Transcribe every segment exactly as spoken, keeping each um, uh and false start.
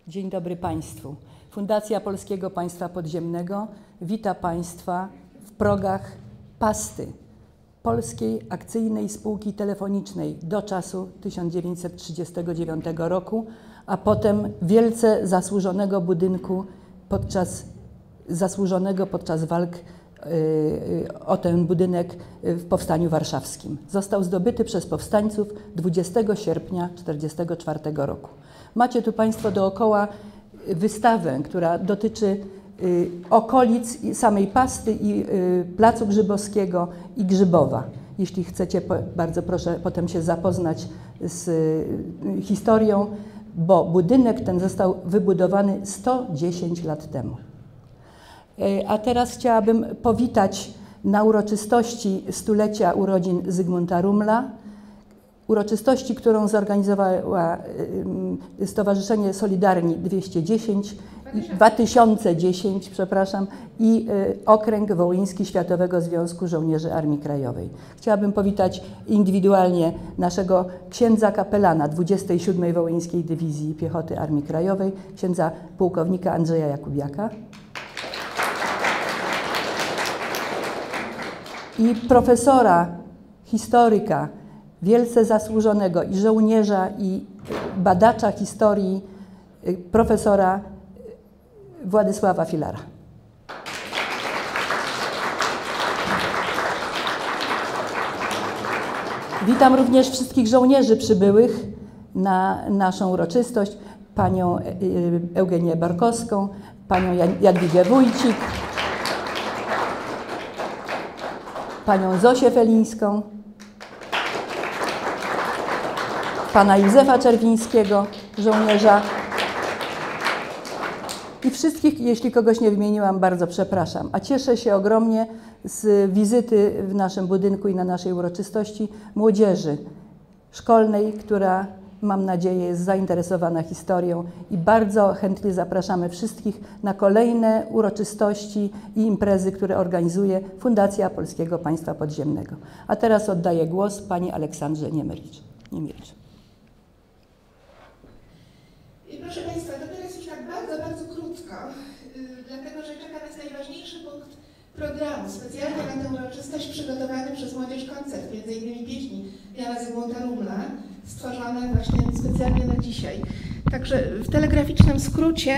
Dzień dobry Państwu. Fundacja Polskiego Państwa Podziemnego wita Państwa w progach pasty Polskiej Akcyjnej Spółki Telefonicznej do czasu tysiąc dziewięćset trzydziestego dziewiątego roku, a potem wielce zasłużonego budynku podczas, zasłużonego podczas walk yy, o ten budynek w Powstaniu Warszawskim. Został zdobyty przez powstańców dwudziestego sierpnia tysiąc dziewięćset czterdziestego czwartego roku. Macie tu Państwo dookoła wystawę, która dotyczy y, okolic samej Pasty i y, Placu Grzybowskiego i Grzybowa. Jeśli chcecie, po, bardzo proszę potem się zapoznać z y, historią, bo budynek ten został wybudowany sto dziesięć lat temu. Y, a teraz chciałabym powitać na uroczystości stulecia urodzin Zygmunta Rummla, uroczystości, którą zorganizowała Stowarzyszenie Solidarni dwieście dziesięć, dwa tysiące dziesięć, przepraszam, i Okręg Wołyński Światowego Związku Żołnierzy Armii Krajowej. Chciałabym powitać indywidualnie naszego księdza kapelana dwudziestej siódmej Wołyńskiej Dywizji Piechoty Armii Krajowej, księdza pułkownika Andrzeja Jakubiaka, i profesora, historyka, wielce zasłużonego i żołnierza, i badacza historii, profesora Władysława Filara. Witam również wszystkich żołnierzy przybyłych na naszą uroczystość, panią Eugenię Barkowską, panią Jadwigę Wójcik, panią Zosię Felińską, pana Józefa Czerwińskiego, żołnierza, i wszystkich, jeśli kogoś nie wymieniłam, bardzo przepraszam. A cieszę się ogromnie z wizyty w naszym budynku i na naszej uroczystości młodzieży szkolnej, która, mam nadzieję, jest zainteresowana historią, i bardzo chętnie zapraszamy wszystkich na kolejne uroczystości i imprezy, które organizuje Fundacja Polskiego Państwa Podziemnego. A teraz oddaję głos pani Aleksandrze Niemirycz. Niemirycz. Proszę Państwa, to teraz już tak bardzo, bardzo krótko, yy, dlatego że czeka nas najważniejszy punkt programu. Specjalnie na tę uroczystość przygotowany przez młodzież koncert, między innymi pieśni Jana Zygmunta Rummla, stworzone właśnie specjalnie na dzisiaj. Także w telegraficznym skrócie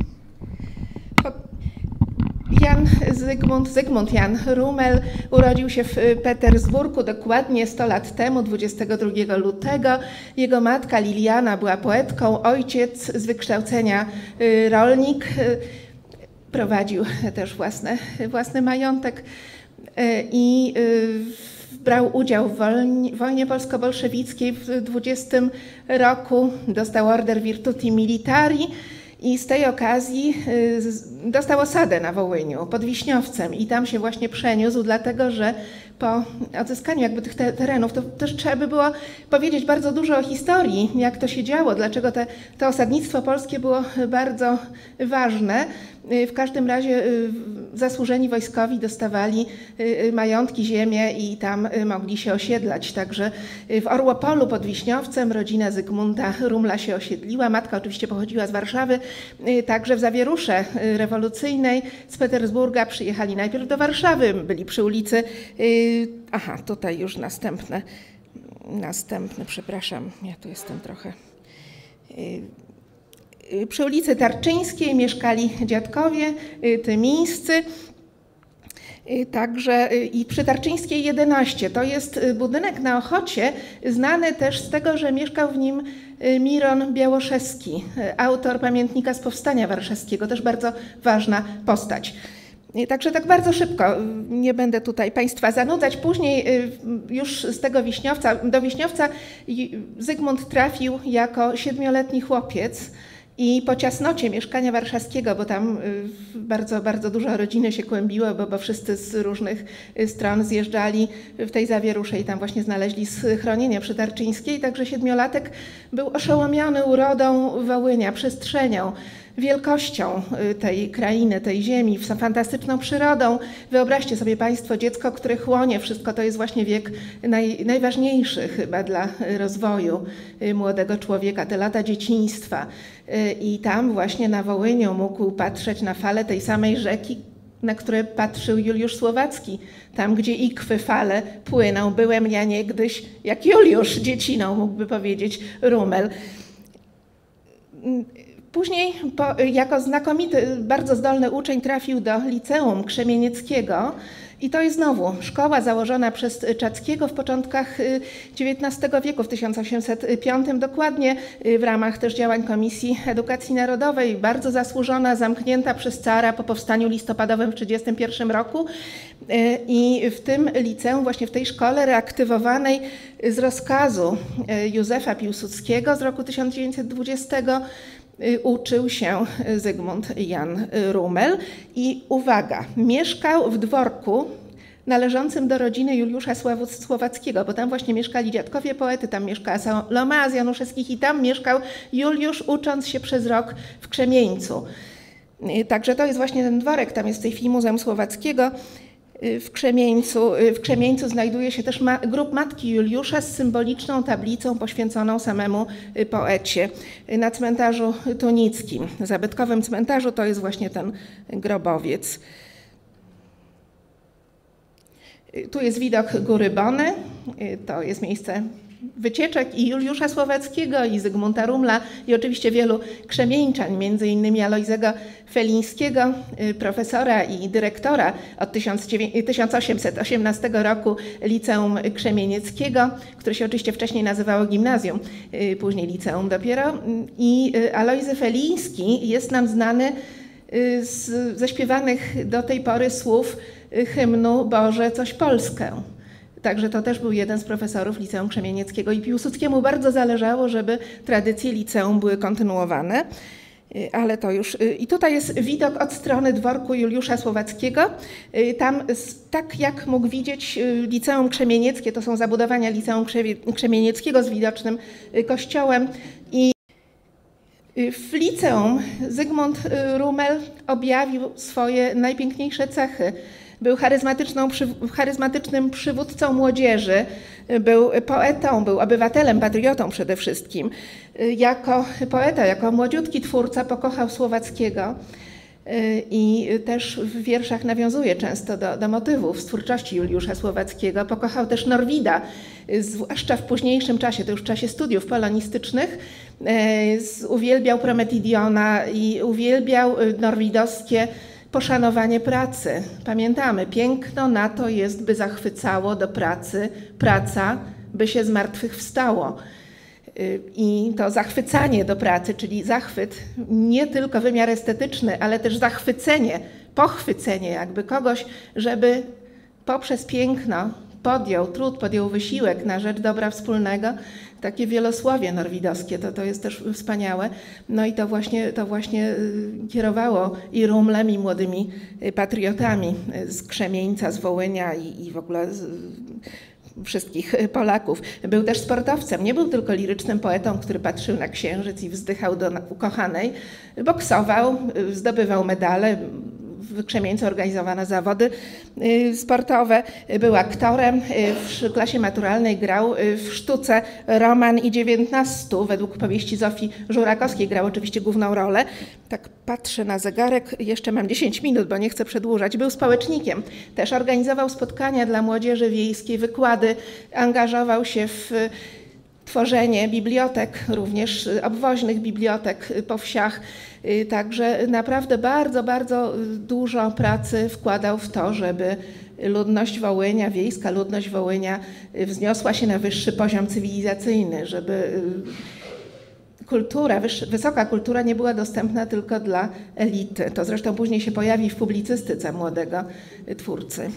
Jan Zygmunt, Zygmunt Jan Rummel urodził się w Petersburgu dokładnie sto lat temu, dwudziestego drugiego lutego. Jego matka Liliana była poetką, ojciec z wykształcenia rolnik, prowadził też własne, własny majątek i brał udział w wojnie, wojnie polsko-bolszewickiej w dwudziestym roku, dostał order Virtuti Militari. I z tej okazji dostał osadę na Wołyniu pod Wiśniowcem i tam się właśnie przeniósł, dlatego że po odzyskaniu jakby tych terenów to też trzeba by było powiedzieć bardzo dużo o historii, jak to się działo, dlaczego te, to osadnictwo polskie było bardzo ważne. W każdym razie zasłużeni wojskowi dostawali majątki, ziemię i tam mogli się osiedlać. Także w Orłopolu pod Wiśniowcem rodzina Zygmunta Rummla się osiedliła. Matka oczywiście pochodziła z Warszawy. Także w zawierusze rewolucyjnej z Petersburga przyjechali najpierw do Warszawy, byli przy ulicy, aha, tutaj już następne, następne, przepraszam, ja tu jestem trochę... Przy ulicy Tarczyńskiej mieszkali dziadkowie tymińscy, także i przy Tarczyńskiej jedenaście. To jest budynek na Ochocie, znany też z tego, że mieszkał w nim Miron Białoszewski, autor pamiętnika z Powstania Warszawskiego, też bardzo ważna postać. Także tak bardzo szybko, nie będę tutaj Państwa zanudzać. Później już z tego Wiśniowca, do Wiśniowca Zygmunt trafił jako siedmioletni chłopiec. I po ciasnocie mieszkania warszawskiego, bo tam bardzo, bardzo dużo rodziny się kłębiło, bo, bo wszyscy z różnych stron zjeżdżali w tej zawierusze i tam właśnie znaleźli schronienie przy Tarczyńskiej. Także siedmiolatek był oszołomiony urodą Wołynia, przestrzenią. wielkością tej krainy, tej ziemi, fantastyczną przyrodą. Wyobraźcie sobie Państwo dziecko, które chłonie wszystko, to jest właśnie wiek naj, najważniejszy chyba dla rozwoju młodego człowieka, te lata dzieciństwa. I tam właśnie na Wołyniu mógł patrzeć na fale tej samej rzeki, na które patrzył Juliusz Słowacki. Tam, gdzie ikwy fale płyną, byłem ja niegdyś, jak Juliusz, dzieciną, mógłby powiedzieć Rumel. Później po, jako znakomity, bardzo zdolny uczeń trafił do Liceum Krzemienieckiego i to jest znowu szkoła założona przez Czackiego w początkach dziewiętnastego wieku, w tysiąc osiemset piątym dokładnie, w ramach też działań Komisji Edukacji Narodowej, bardzo zasłużona, zamknięta przez cara po powstaniu listopadowym w tysiąc dziewięćset trzydziestym pierwszym roku. I w tym liceum, właśnie w tej szkole reaktywowanej z rozkazu Józefa Piłsudskiego z roku tysiąc dziewięćset dwudziestego uczył się Zygmunt Jan Rumel i uwaga, mieszkał w dworku należącym do rodziny Juliusza Słowackiego, bo tam właśnie mieszkali dziadkowie poety, tam mieszkała Saloma z Januszewskich i tam mieszkał Juliusz, ucząc się przez rok w Krzemieńcu. Także to jest właśnie ten dworek, tam jest w tej chwili Muzeum Słowackiego. W Krzemieńcu, w Krzemieńcu znajduje się też ma, grób matki Juliusza z symboliczną tablicą poświęconą samemu poecie na cmentarzu tunickim. Zabytkowym cmentarzu to jest właśnie ten grobowiec. Tu jest widok Góry Bony, to jest miejsce wycieczek i Juliusza Słowackiego, i Zygmunta Rumla, i oczywiście wielu krzemieńczan, między innymi Alojzego Felińskiego, profesora i dyrektora od tysiąc osiemset osiemnastego roku Liceum Krzemienieckiego, które się oczywiście wcześniej nazywało gimnazjum, później liceum dopiero. I Alojzy Feliński jest nam znany z zaśpiewanych do tej pory słów hymnu Boże, coś Polskę. Także to też był jeden z profesorów Liceum Krzemienieckiego i Piłsudskiemu bardzo zależało, żeby tradycje liceum były kontynuowane. Ale to już... I tutaj jest widok od strony dworku Juliusza Słowackiego. Tam, tak jak mógł widzieć, Liceum Krzemienieckie, to są zabudowania Liceum Krzemienieckiego z widocznym kościołem. I w liceum Zygmunt Rumel objawił swoje najpiękniejsze cechy. Był charyzmatyczną, charyzmatycznym przywódcą młodzieży, był poetą, był obywatelem, patriotą przede wszystkim. Jako poeta, jako młodziutki twórca pokochał Słowackiego i też w wierszach nawiązuje często do, do motywów z twórczości Juliusza Słowackiego. Pokochał też Norwida, zwłaszcza w późniejszym czasie, to już w czasie studiów polonistycznych. Uwielbiał Prometidiona i uwielbiał norwidowskie poszanowanie pracy. Pamiętamy, piękno na to jest, by zachwycało do pracy, praca, by się z martwych wstało. I to zachwycanie do pracy, czyli zachwyt, nie tylko wymiar estetyczny, ale też zachwycenie, pochwycenie jakby kogoś, żeby poprzez piękno podjął trud, podjął wysiłek na rzecz dobra wspólnego. Takie wielosłowie norwidowskie, to, to jest też wspaniałe. No i to właśnie, to właśnie kierowało i Rumlem, i młodymi patriotami z Krzemieńca, z Wołynia i, i w ogóle z wszystkich Polaków. Był też sportowcem, nie był tylko lirycznym poetą, który patrzył na księżyc i wzdychał do ukochanej. Boksował, zdobywał medale, w Krzemieńcu organizowano zawody sportowe. Był aktorem, w klasie maturalnej grał w sztuce Roman i dziewiętnastu. Według powieści Zofii Żurakowskiej grał oczywiście główną rolę. Tak patrzę na zegarek, jeszcze mam dziesięć minut, bo nie chcę przedłużać. Był społecznikiem, też organizował spotkania dla młodzieży wiejskiej, wykłady, angażował się w tworzenie bibliotek, również obwoźnych bibliotek po wsiach. Także naprawdę bardzo, bardzo dużo pracy wkładał w to, żeby ludność Wołynia, wiejska ludność Wołynia wzniosła się na wyższy poziom cywilizacyjny, żeby kultura, wysoka kultura nie była dostępna tylko dla elity. To zresztą później się pojawi w publicystyce młodego twórcy.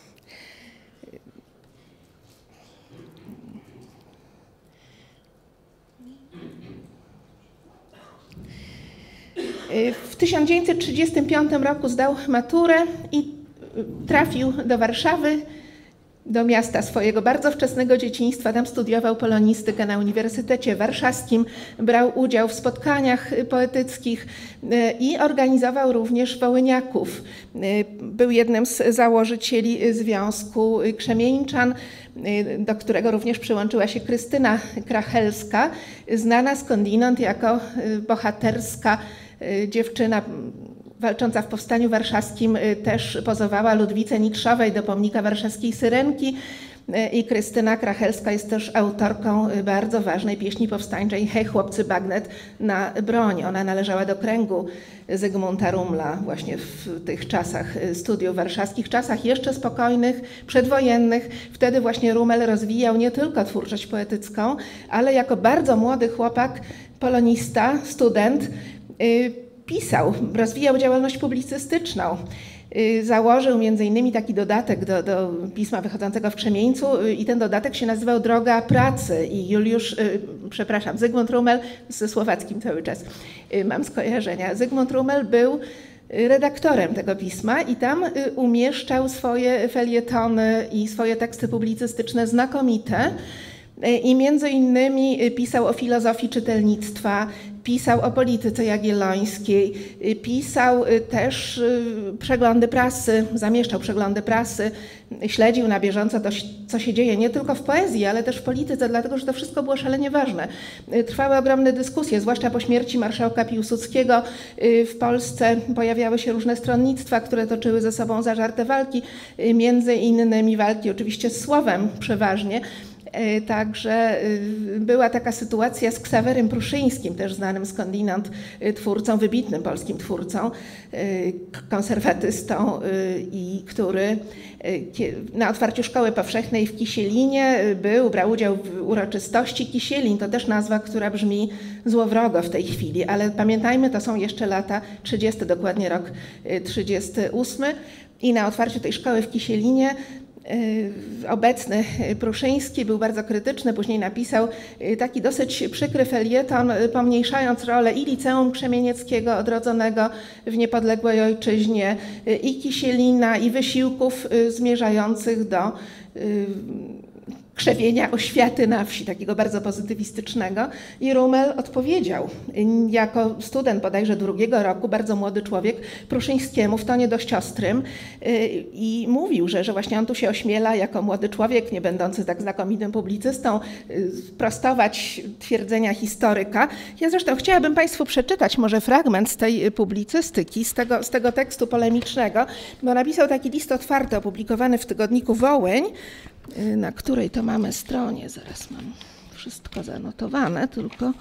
W tysiąc dziewięćset trzydziestym piątym roku zdał maturę i trafił do Warszawy. do miasta swojego bardzo wczesnego dzieciństwa. Tam studiował polonistykę na Uniwersytecie Warszawskim, brał udział w spotkaniach poetyckich i organizował również wołyniaków. Był jednym z założycieli Związku Krzemieńczan, do którego również przyłączyła się Krystyna Krachelska, znana skądinąd jako bohaterska dziewczyna walcząca w Powstaniu Warszawskim, też pozowała Ludwice Nikrzowej do pomnika warszawskiej Syrenki i Krystyna Krachelska jest też autorką bardzo ważnej pieśni powstańczej Hej chłopcy bagnet na broń. Ona należała do kręgu Zygmunta Rumla właśnie w tych czasach studiów warszawskich, czasach jeszcze spokojnych, przedwojennych. Wtedy właśnie Rumel rozwijał nie tylko twórczość poetycką, ale jako bardzo młody chłopak, polonista, student, pisał, rozwijał działalność publicystyczną. Założył między innymi taki dodatek do, do pisma wychodzącego w Krzemieńcu i ten dodatek się nazywał Droga pracy i Juliusz, przepraszam, Zygmunt Rumel, ze słowackim cały czas mam skojarzenia. Zygmunt Rumel był redaktorem tego pisma i tam umieszczał swoje felietony i swoje teksty publicystyczne znakomite. I między innymi pisał o filozofii czytelnictwa, pisał o polityce jagiellońskiej, pisał też przeglądy prasy, zamieszczał przeglądy prasy, śledził na bieżąco to, co się dzieje nie tylko w poezji, ale też w polityce, dlatego że to wszystko było szalenie ważne. Trwały ogromne dyskusje, zwłaszcza po śmierci marszałka Piłsudskiego. W Polsce pojawiały się różne stronnictwa, które toczyły ze sobą zażarte walki, między innymi walki oczywiście z słowem przeważnie. Także była taka sytuacja z Ksawerym Pruszyńskim, też znanym skądinąd twórcą, wybitnym polskim twórcą, konserwatystą, i który na otwarciu Szkoły Powszechnej w Kisielinie był, brał udział w uroczystości. Kisielin to też nazwa, która brzmi złowrogo w tej chwili, ale pamiętajmy, to są jeszcze lata trzydziesty, dokładnie rok trzydziesty ósmy i na otwarciu tej szkoły w Kisielinie obecny Pruszyński był bardzo krytyczny, później napisał taki dosyć przykry felieton, pomniejszając rolę i Liceum Krzemienieckiego odrodzonego w niepodległej ojczyźnie, i Kisielina, i wysiłków zmierzających do krzewienia oświaty na wsi, takiego bardzo pozytywistycznego. I Rumel odpowiedział jako student bodajże drugiego roku, bardzo młody człowiek, Pruszyńskiemu w tonie dość ostrym i mówił, że, że właśnie on tu się ośmiela jako młody człowiek, nie będący tak znakomitym publicystą, prostować twierdzenia historyka. Ja zresztą chciałabym Państwu przeczytać może fragment z tej publicystyki, z tego, z tego tekstu polemicznego, bo napisał taki list otwarty opublikowany w tygodniku Wołyń, na której to mamy stronie, zaraz mam wszystko zanotowane, tylko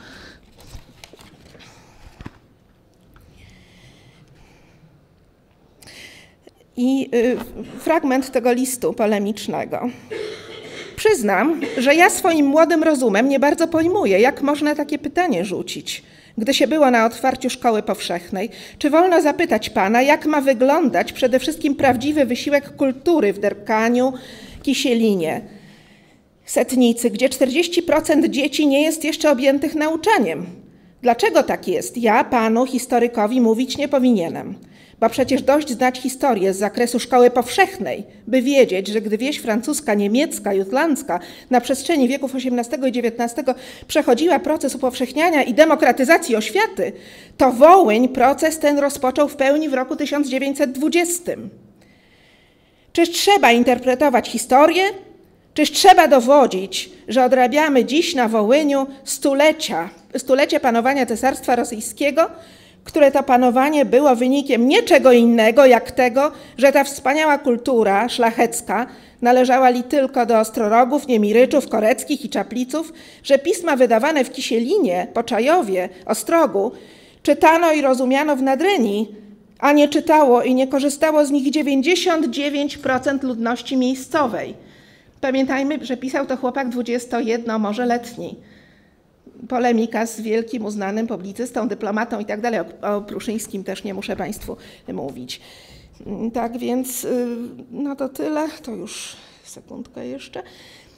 i fragment tego listu polemicznego. Przyznam, że ja swoim młodym rozumem nie bardzo pojmuję, jak można takie pytanie rzucić, gdy się było na otwarciu Szkoły Powszechnej. Czy wolno zapytać pana, jak ma wyglądać przede wszystkim prawdziwy wysiłek kultury w Derkaniu, Kisielinie, Setnicy, gdzie czterdzieści procent dzieci nie jest jeszcze objętych nauczaniem? Dlaczego tak jest? Ja panu, historykowi, mówić nie powinienem. Bo przecież dość znać historię z zakresu Szkoły Powszechnej, by wiedzieć, że gdy wieś francuska, niemiecka, jutlandzka na przestrzeni wieków osiemnastego i dziewiętnastego przechodziła proces upowszechniania i demokratyzacji oświaty, to Wołyń proces ten rozpoczął w pełni w roku tysiąc dziewięćset dwudziestym. Czyż trzeba interpretować historię? Czyż trzeba dowodzić, że odrabiamy dziś na Wołyniu stulecia, stulecie panowania Cesarstwa Rosyjskiego, które to panowanie było wynikiem niczego innego, jak tego, że ta wspaniała kultura szlachecka należała li tylko do Ostrorogów, Niemiryczów, Koreckich i Czapliców, że pisma wydawane w Kisielinie, Poczajowie, Ostrogu czytano i rozumiano w Nadrenii, a nie czytało i nie korzystało z nich dziewięćdziesiąt dziewięć procent ludności miejscowej. Pamiętajmy, że pisał to chłopak dwudziestojedno, może letni. Polemika z wielkim, uznanym publicystą, dyplomatą i tak dalej. O Pruszyńskim też nie muszę Państwu mówić. Tak więc, no to tyle. To już sekundkę jeszcze.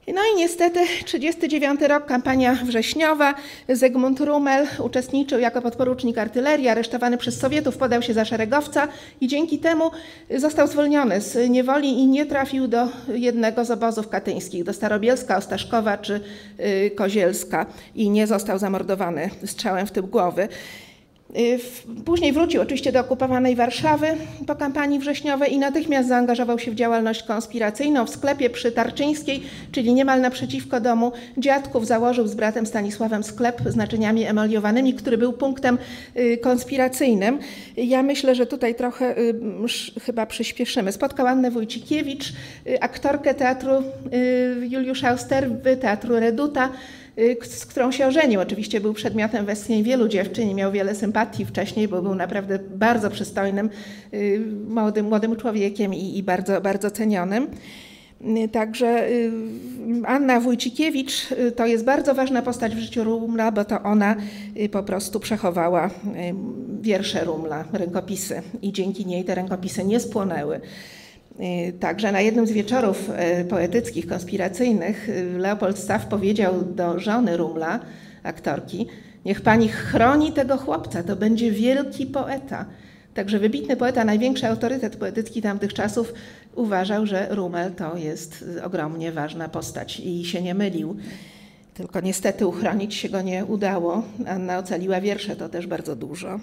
No i niestety trzydziesty dziewiąty rok, kampania wrześniowa. Zygmunt Rumel uczestniczył jako podporucznik artylerii, aresztowany przez Sowietów, podał się za szeregowca i dzięki temu został zwolniony z niewoli i nie trafił do jednego z obozów katyńskich, do Starobielska, Ostaszkowa czy Kozielska i nie został zamordowany strzałem w tył głowy. Później wrócił oczywiście do okupowanej Warszawy po kampanii wrześniowej i natychmiast zaangażował się w działalność konspiracyjną. W sklepie przy Tarczyńskiej, czyli niemal naprzeciwko domu dziadków, założył z bratem Stanisławem sklep z naczyniami emaliowanymi, który był punktem konspiracyjnym. Ja myślę, że tutaj trochę chyba przyspieszymy. Spotkał Annę Wójcikiewicz, aktorkę teatru Juliusza Austerwy, teatru Reduta, z którą się ożenił. Oczywiście był przedmiotem westchnień wielu dziewczyn i miał wiele sympatii wcześniej, bo był naprawdę bardzo przystojnym, młodym, młodym człowiekiem i, i bardzo, bardzo cenionym. Także Anna Wójcikiewicz to jest bardzo ważna postać w życiu Rumla, bo to ona po prostu przechowała wiersze Rumla, rękopisy i dzięki niej te rękopisy nie spłonęły. Także na jednym z wieczorów poetyckich, konspiracyjnych Leopold Staff powiedział do żony Rumla, aktorki: niech pani chroni tego chłopca, to będzie wielki poeta. Także wybitny poeta, największy autorytet poetycki tamtych czasów uważał, że Rumel to jest ogromnie ważna postać i się nie mylił. Tylko niestety uchronić się go nie udało. Anna ocaliła wiersze, to też bardzo dużo.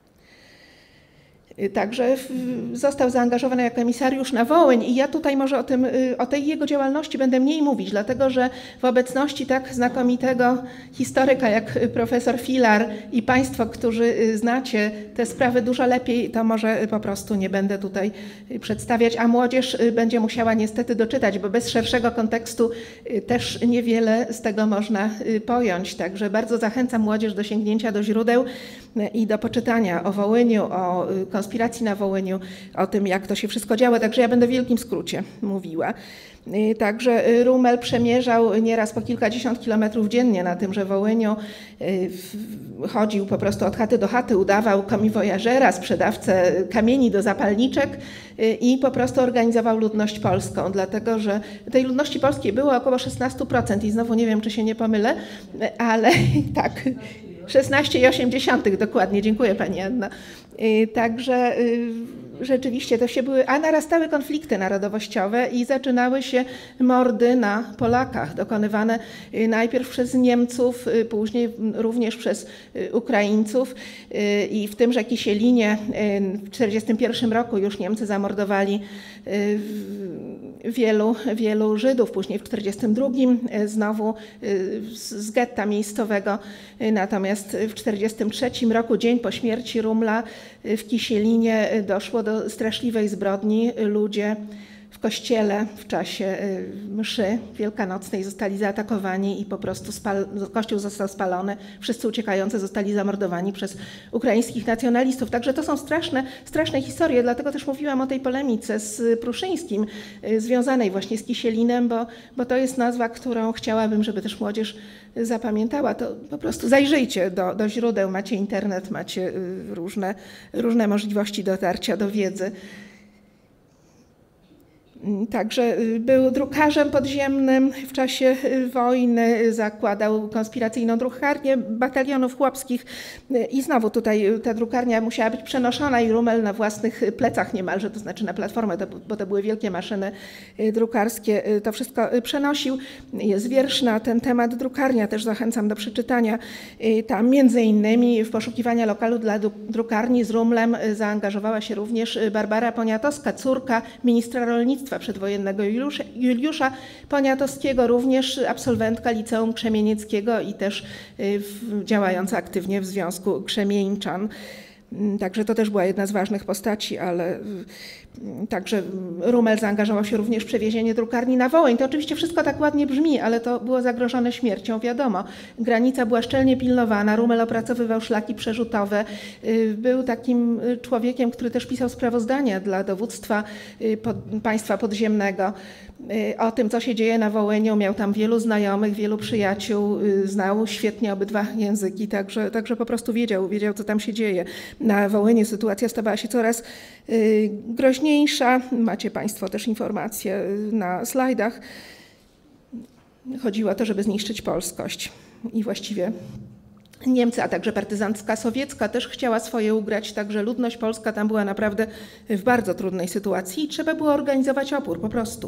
Także został zaangażowany jako emisariusz na Wołyń i ja tutaj może o, tym, o tej jego działalności będę mniej mówić, dlatego że w obecności tak znakomitego historyka jak profesor Filar i Państwo, którzy znacie te sprawy dużo lepiej, to może po prostu nie będę tutaj przedstawiać, a młodzież będzie musiała niestety doczytać, bo bez szerszego kontekstu też niewiele z tego można pojąć. Także bardzo zachęcam młodzież do sięgnięcia do źródeł i do poczytania o Wołyniu, o konspiracji na Wołyniu, o tym, jak to się wszystko działo. Także ja będę w wielkim skrócie mówiła. Także Rumel przemierzał nieraz po kilkadziesiąt kilometrów dziennie na tymże Wołyniu. Chodził po prostu od chaty do chaty, udawał komiwojażera, sprzedawcę kamieni do zapalniczek i po prostu organizował ludność polską, dlatego że tej ludności polskiej było około szesnaście procent i znowu nie wiem, czy się nie pomylę, ale tak, szesnaście przecinek osiem dokładnie, dziękuję Pani Anna. Także rzeczywiście to się były, a narastały konflikty narodowościowe i zaczynały się mordy na Polakach, dokonywane najpierw przez Niemców, później również przez Ukraińców i w tymże Kisielinie w tysiąc dziewięćset czterdziestym pierwszym roku już Niemcy zamordowali wielu, wielu Żydów, później w tysiąc dziewięćset czterdziestym drugim znowu z getta miejscowego, natomiast w tysiąc dziewięćset czterdziestym trzecim roku, dzień po śmierci Rumla, w Kisielinie doszło do straszliwej zbrodni. Ludzie w kościele w czasie mszy wielkanocnej zostali zaatakowani i po prostu spal, kościół został spalony. Wszyscy uciekający zostali zamordowani przez ukraińskich nacjonalistów. Także to są straszne, straszne historie, dlatego też mówiłam o tej polemice z Pruszyńskim, związanej właśnie z Kisielinem, bo, bo to jest nazwa, którą chciałabym, żeby też młodzież zapamiętała. To po prostu zajrzyjcie do, do źródeł, macie internet, macie różne, różne możliwości dotarcia do wiedzy. Także był drukarzem podziemnym w czasie wojny, zakładał konspiracyjną drukarnię batalionów chłopskich i znowu tutaj ta drukarnia musiała być przenoszona i Rumel na własnych plecach niemalże, to znaczy na platformę, bo to były wielkie maszyny drukarskie, to wszystko przenosił. Jest wiersz na ten temat, drukarnia, też zachęcam do przeczytania. Tam między innymi w poszukiwania lokalu dla drukarni z Rumlem zaangażowała się również Barbara Poniatowska, córka ministra rolnictwa przedwojennego Juliusza, Juliusza Poniatowskiego, również absolwentka Liceum Krzemienieckiego i też w, działająca aktywnie w Związku Krzemieńczan. Także to też była jedna z ważnych postaci, ale także Rumel zaangażował się również w przewiezienie drukarni na Wołyń. To oczywiście wszystko tak ładnie brzmi, ale to było zagrożone śmiercią, wiadomo. Granica była szczelnie pilnowana, Rumel opracowywał szlaki przerzutowe. Był takim człowiekiem, który też pisał sprawozdania dla dowództwa pod, państwa podziemnego o tym, co się dzieje na Wołyniu. Miał tam wielu znajomych, wielu przyjaciół, znał świetnie obydwa języki, także, także po prostu wiedział, wiedział, co tam się dzieje. Na Wołyniu sytuacja stawała się coraz groźniejsza. Macie Państwo też informacje na slajdach. chodziło o to, żeby zniszczyć polskość. I właściwie Niemcy, a także partyzantka sowiecka też chciała swoje ugrać, także ludność polska tam była naprawdę w bardzo trudnej sytuacji i trzeba było organizować opór po prostu.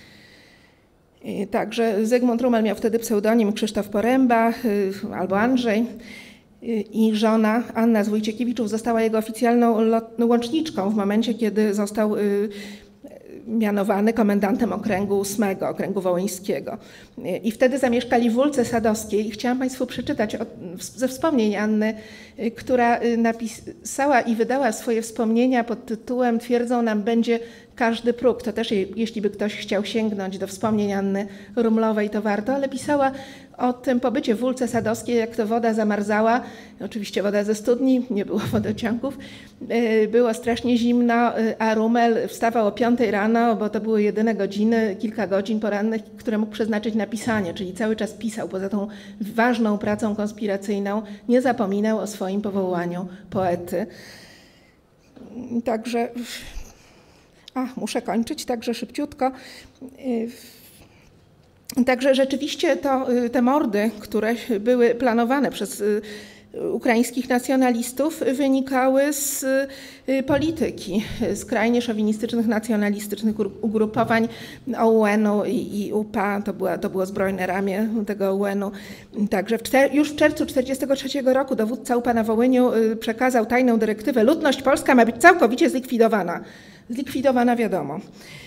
Także Zygmunt Rummel miał wtedy pseudonim Krzysztof Poręba albo Andrzej i żona Anna z Wojciechiewiczów została jego oficjalną łączniczką w momencie, kiedy został mianowany komendantem okręgu ósmego, okręgu wołyńskiego. I wtedy zamieszkali w Wólce Sadowskiej. I chciałam Państwu przeczytać ze wspomnień Anny, która napisała i wydała swoje wspomnienia pod tytułem "Twierdzą nam będzie każdy próg". To też, jeśli by ktoś chciał sięgnąć do wspomnień Anny Rumlowej, to warto, ale pisała o tym pobycie w Wólce Sadowskiej, jak to woda zamarzała. Oczywiście woda ze studni, nie było wodociągów. Było strasznie zimno, a Rummel wstawał o piątej rano, bo to były jedyne godziny, kilka godzin porannych, które mógł przeznaczyć na pisanie, czyli cały czas pisał. Poza tą ważną pracą konspiracyjną nie zapominał o swoim powołaniu poety. Także, a muszę kończyć, także szybciutko. Także rzeczywiście to, te mordy, które były planowane przez ukraińskich nacjonalistów, wynikały z polityki skrajnie szowinistycznych, nacjonalistycznych ugrupowań O U N-u i U P A. To, była, to było zbrojne ramię tego O U N-u. Także w czter- już w czerwcu tysiąc dziewięćset czterdziestego trzeciego roku dowódca U P A na Wołyniu przekazał tajną dyrektywę: ludność polska ma być całkowicie zlikwidowana. Zlikwidowana wiadomo.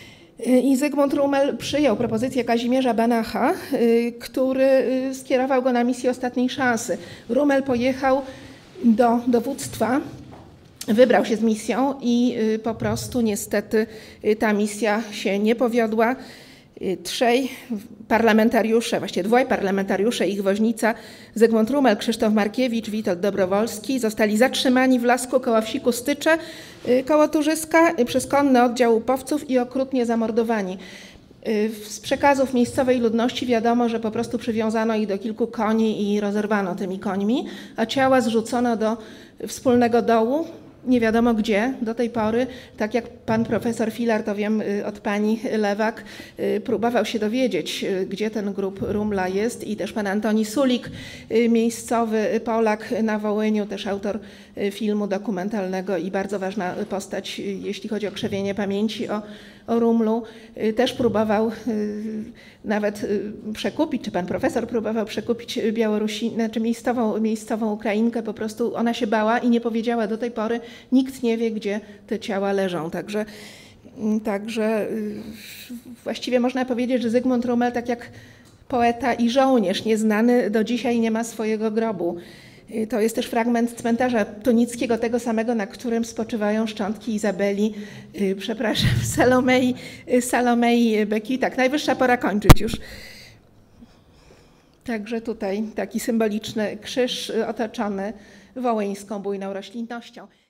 I Zygmunt Rummel przyjął propozycję Kazimierza Banacha, który skierował go na misję ostatniej szansy. Rummel pojechał do dowództwa, wybrał się z misją i po prostu niestety ta misja się nie powiodła. Trzej parlamentariusze, właściwie dwaj parlamentariusze, ich woźnica, Zygmunt Rummel, Krzysztof Markiewicz, Witold Dobrowolski, zostali zatrzymani w Lasku koło wsi Kustycze, koło Turzyska, przez konny oddział upowców i okrutnie zamordowani. Z przekazów miejscowej ludności wiadomo, że po prostu przywiązano ich do kilku koni i rozerwano tymi końmi, a ciała zrzucono do wspólnego dołu. Nie wiadomo gdzie do tej pory, tak jak pan profesor Filar, to wiem od pani Lewak, próbował się dowiedzieć, gdzie ten grób Rummla jest, i też pan Antoni Sulik, miejscowy Polak na Wołyniu, też autor filmu dokumentalnego i bardzo ważna postać, jeśli chodzi o krzewienie pamięci o, o Rummlu, też próbował nawet przekupić, czy pan profesor próbował przekupić Białorusi, znaczy miejscową, miejscową Ukrainkę, po prostu ona się bała i nie powiedziała do tej pory. Nikt nie wie, gdzie te ciała leżą. Także, także właściwie można powiedzieć, że Zygmunt Rummel, tak jak poeta i żołnierz nieznany, do dzisiaj nie ma swojego grobu. To jest też fragment cmentarza tunickiego, tego samego, na którym spoczywają szczątki Izabeli, przepraszam, Salomei, Salomei Beki. Tak, najwyższa pora kończyć już. Także tutaj taki symboliczny krzyż otoczony wołyńską bujną roślinnością.